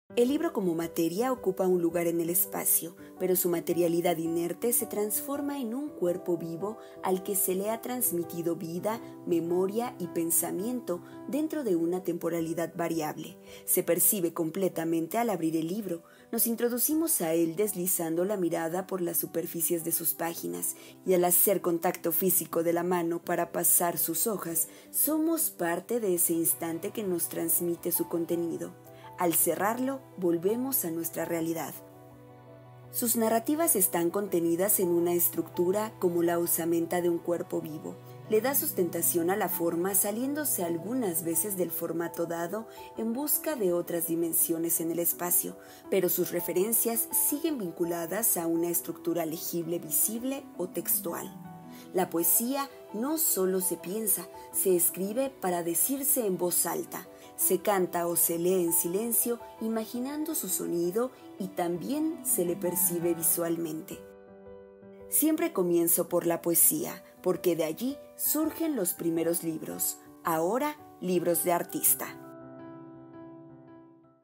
El libro como materia ocupa un lugar en el espacio, pero su materialidad inerte se transforma en un cuerpo vivo al que se le ha transmitido vida, memoria y pensamiento dentro de una temporalidad variable. Se percibe completamente al abrir el libro. Nos introducimos a él deslizando la mirada por las superficies de sus páginas y al hacer contacto físico de la mano para pasar sus hojas, somos parte de ese instante que nos transmite su contenido. Al cerrarlo, volvemos a nuestra realidad. Sus narrativas están contenidas en una estructura como la osamenta de un cuerpo vivo. Le da sustentación a la forma, saliéndose algunas veces del formato dado en busca de otras dimensiones en el espacio, pero sus referencias siguen vinculadas a una estructura legible, visible o textual. La poesía no solo se piensa, se escribe para decirse en voz alta. Se canta o se lee en silencio, imaginando su sonido, y también se le percibe visualmente. Siempre comienzo por la poesía, porque de allí surgen los primeros libros, ahora libros de artista.